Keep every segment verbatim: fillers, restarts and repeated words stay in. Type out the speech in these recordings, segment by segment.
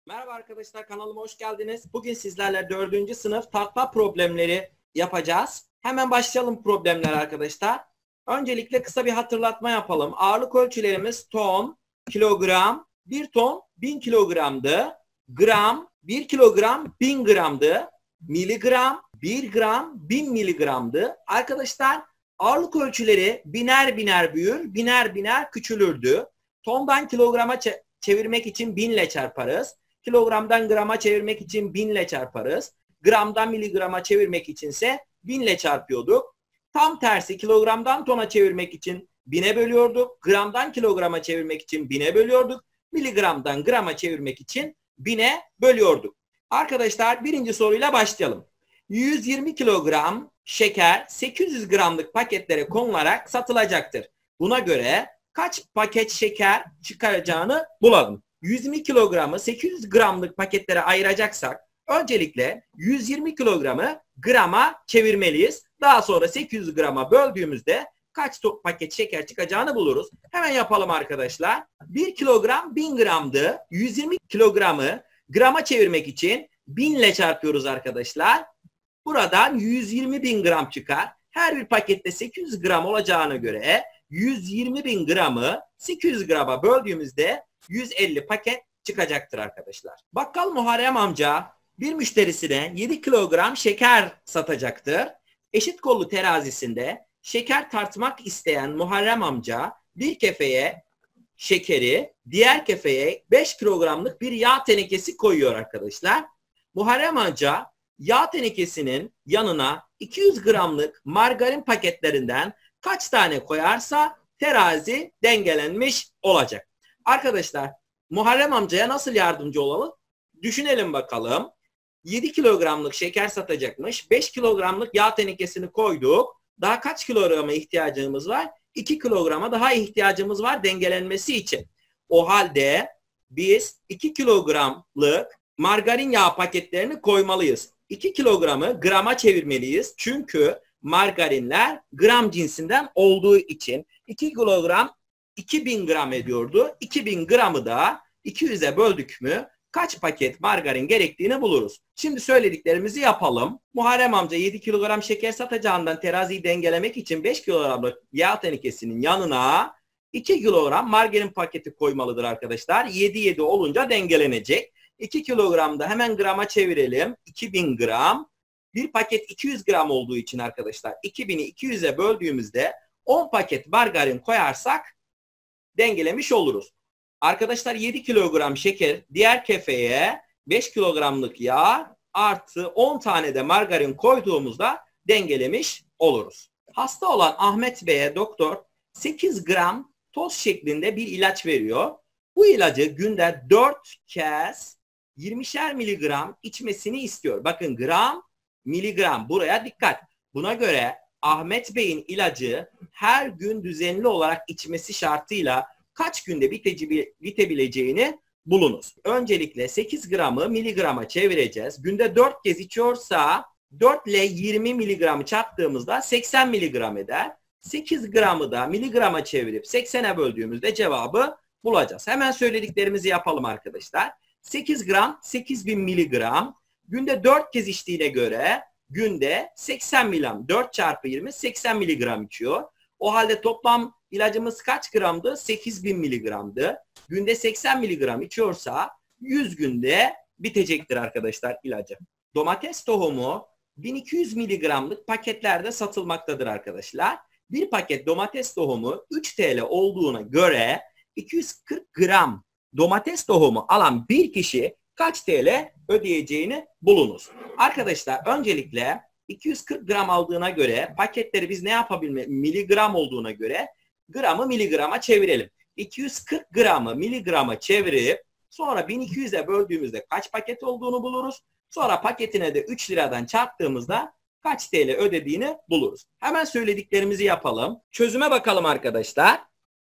Merhaba arkadaşlar, kanalıma hoş geldiniz. Bugün sizlerle dördüncü sınıf tartma problemleri yapacağız. Hemen başlayalım problemler arkadaşlar. Öncelikle kısa bir hatırlatma yapalım. Ağırlık ölçülerimiz ton, kilogram, bir ton bin kilogramdı. Gram, bir kilogram bin gramdı. Miligram, bir gram bin miligramdı. Arkadaşlar ağırlık ölçüleri biner biner büyür, biner biner küçülürdü. Tondan kilograma çevirmek için binle çarparız. Kilogramdan grama çevirmek için binle çarparız. Gramdan miligrama çevirmek içinse binle çarpıyorduk. Tam tersi kilogramdan tona çevirmek için bine bölüyorduk. Gramdan kilograma çevirmek için bine bölüyorduk. Miligramdan grama çevirmek için bine bölüyorduk. Arkadaşlar birinci soruyla başlayalım. yüz yirmi kilogram şeker sekiz yüz gramlık paketlere konularak satılacaktır. Buna göre kaç paket şeker çıkaracağını bulalım. yüz yirmi kilogramı sekiz yüz gramlık paketlere ayıracaksak öncelikle yüz yirmi kilogramı grama çevirmeliyiz. Daha sonra sekiz yüz grama böldüğümüzde kaç paket şeker çıkacağını buluruz. Hemen yapalım arkadaşlar. bir kilogram bin gramdı. yüz yirmi kilogramı grama çevirmek için bin ile çarpıyoruz arkadaşlar. Buradan yüz yirmi bin gram çıkar. Her bir pakette sekiz yüz gram olacağına göre yüz yirmi bin gramı sekiz yüz grama böldüğümüzde yüz elli paket çıkacaktır arkadaşlar. Bakkal Muharrem amca bir müşterisine yedi kilogram şeker satacaktır. Eşit kollu terazisinde şeker tartmak isteyen Muharrem amca bir kefeye şekeri, diğer kefeye beş kilogramlık bir yağ tenekesi koyuyor arkadaşlar. Muharrem amca yağ tenekesinin yanına iki yüz gramlık margarin paketlerinden kaç tane koyarsa terazi dengelenmiş olacak. Arkadaşlar Muharrem amcaya nasıl yardımcı olalım? Düşünelim bakalım. yedi kilogramlık şeker satacakmış. beş kilogramlık yağ tenekesini koyduk. Daha kaç kilograma ihtiyacımız var? iki kilograma daha ihtiyacımız var dengelenmesi için. O halde biz iki kilogramlık margarin yağ paketlerini koymalıyız. iki kilogramı grama çevirmeliyiz. Çünkü margarinler gram cinsinden olduğu için iki kilogram iki bin gram ediyordu. iki bin gramı da iki yüze böldük mü kaç paket margarin gerektiğini buluruz. Şimdi söylediklerimizi yapalım. Muharrem amca yedi kilogram şeker satacağından teraziyi dengelemek için beş kilogramlık yağ tenekesinin yanına iki kilogram margarin paketi koymalıdır arkadaşlar. yedi yedi olunca dengelenecek. iki kilogramda hemen grama çevirelim. iki bin gram. Bir paket iki yüz gram olduğu için arkadaşlar iki bini iki yüze böldüğümüzde on paket margarin koyarsak dengelemiş oluruz. Arkadaşlar yedi kilogram şeker diğer kefeye beş kilogramlık yağ artı on tane de margarin koyduğumuzda dengelemiş oluruz. Hasta olan Ahmet Bey'e doktor sekiz gram toz şeklinde bir ilaç veriyor. Bu ilacı günde dört kez yirmişer miligram içmesini istiyor. Bakın gram, miligram, buraya dikkat. Buna göre Ahmet Bey'in ilacı her gün düzenli olarak içmesi şartıyla kaç günde bitebileceğini bulunuz. Öncelikle sekiz gramı miligrama çevireceğiz. Günde dört kez içiyorsa dört ile yirmi miligramı çarptığımızda seksen miligram eder. sekiz gramı da miligrama çevirip seksene böldüğümüzde cevabı bulacağız. Hemen söylediklerimizi yapalım arkadaşlar. sekiz gram sekiz bin miligram. Günde dört kez içtiğine göre günde seksen miligram. dört çarpı yirmi seksen miligram içiyor. O halde toplam ilacımız kaç gramdı? sekiz bin miligramdı. Günde seksen miligram içiyorsa yüz günde bitecektir arkadaşlar ilacı. Domates tohumu bin iki yüz miligramlık paketlerde satılmaktadır arkadaşlar. Bir paket domates tohumu üç TL olduğuna göre iki yüz kırk gram domates tohumu alan bir kişi kaç T L ödeyeceğini bulunuz. Arkadaşlar öncelikle iki yüz kırk gram aldığına göre paketleri biz ne yapabilmeliyiz? Miligram olduğuna göre gramı miligrama çevirelim. iki yüz kırk gramı miligrama çevirip sonra bin iki yüze böldüğümüzde kaç paket olduğunu buluruz. Sonra paketine de üç liradan çarptığımızda kaç T L ödediğini buluruz. Hemen söylediklerimizi yapalım. Çözüme bakalım arkadaşlar.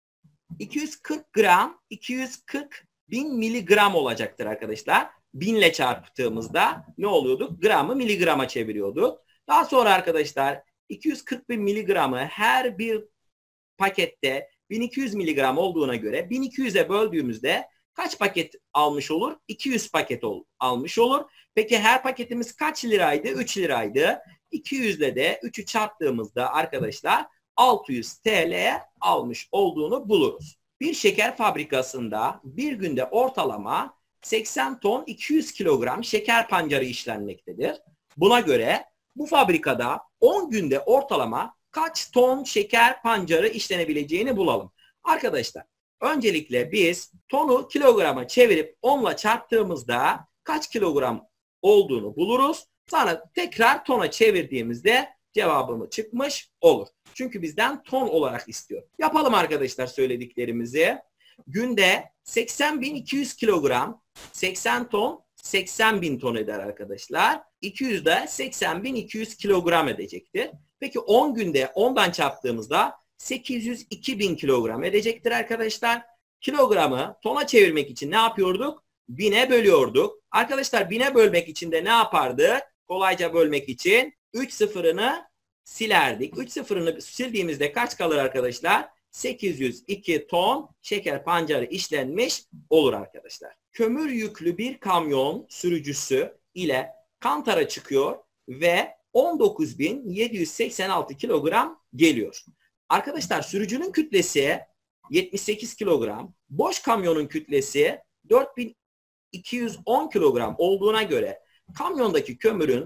iki yüz kırk gram iki yüz kırk bin miligram olacaktır arkadaşlar. bin ile çarptığımızda ne oluyorduk? Gramı miligrama çeviriyorduk. Daha sonra arkadaşlar iki yüz kırk bin miligramı her bir pakette bin iki yüz miligram olduğuna göre bin iki yüze böldüğümüzde kaç paket almış olur? iki yüz paket ol, almış olur. Peki her paketimiz kaç liraydı? üç liraydı. iki yüz ile de üçü çarptığımızda arkadaşlar altı yüz T L almış olduğunu buluruz. Bir şeker fabrikasında bir günde ortalama seksen ton iki yüz kilogram şeker pancarı işlenmektedir. Buna göre bu fabrikada on günde ortalama kaç ton şeker pancarı işlenebileceğini bulalım. Arkadaşlar öncelikle biz tonu kilograma çevirip onla çarptığımızda kaç kilogram olduğunu buluruz. Sonra tekrar tona çevirdiğimizde cevabımız çıkmış olur. Çünkü bizden ton olarak istiyor. Yapalım arkadaşlar söylediklerimizi. Günde seksen bin iki yüz kilogram, seksen ton seksen bin ton eder arkadaşlar. iki yüz de seksen bin iki yüz kilogram edecektir. Peki on günde ondan çarptığımızda sekiz yüz iki bin kilogram edecektir arkadaşlar. Kilogramı tona çevirmek için ne yapıyorduk? Bine bölüyorduk. Arkadaşlar bine bölmek için de ne yapardık? Kolayca bölmek için üç sıfırını silerdik. üç sıfırını sildiğimizde kaç kalır arkadaşlar? sekiz yüz iki ton şeker pancarı işlenmiş olur arkadaşlar. Kömür yüklü bir kamyon sürücüsü ile Kantar'a çıkıyor ve on dokuz bin yedi yüz seksen altı kilogram geliyor. Arkadaşlar sürücünün kütlesi yetmiş sekiz kilogram, boş kamyonun kütlesi dört bin iki yüz on kilogram olduğuna göre kamyondaki kömürün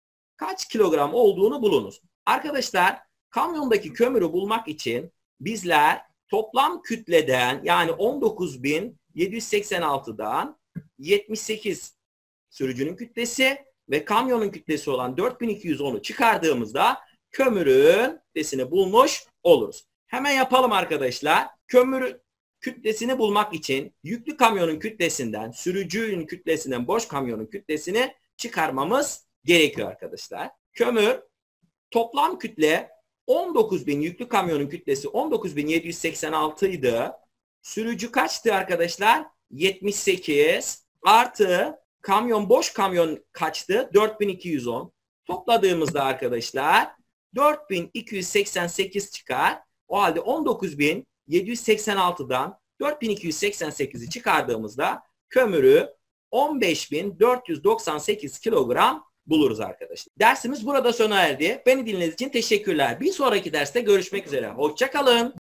kaç kilogram olduğunu bulunuz. Arkadaşlar kamyondaki kömürü bulmak için bizler toplam kütleden yani on dokuz bin yedi yüz seksen altıdan yetmiş sekiz sürücünün kütlesi ve kamyonun kütlesi olan dört bin iki yüz onu çıkardığımızda kömürün kütlesini bulmuş oluruz. Hemen yapalım arkadaşlar. Kömür kütlesini bulmak için yüklü kamyonun kütlesinden, sürücünün kütlesinden boş kamyonun kütlesini çıkarmamız gerekiyor arkadaşlar. Kömür toplam kütle on dokuz bin, yüklü kamyonun kütlesi on dokuz bin yedi yüz seksen altı idi. Sürücü kaçtı arkadaşlar? yetmiş sekiz artı kamyon, boş kamyon kaçtı? dört bin iki yüz on. Topladığımızda arkadaşlar dört bin iki yüz seksen sekiz çıkar. O halde on dokuz bin yedi yüz seksen altıdan dört bin iki yüz seksen sekizi çıkardığımızda kömürü on beş bin dört yüz doksan sekiz kilogram buluruz arkadaşlar. Dersimiz burada sona erdi. Beni dinlediğiniz için teşekkürler. Bir sonraki derste görüşmek üzere. Hoşça kalın.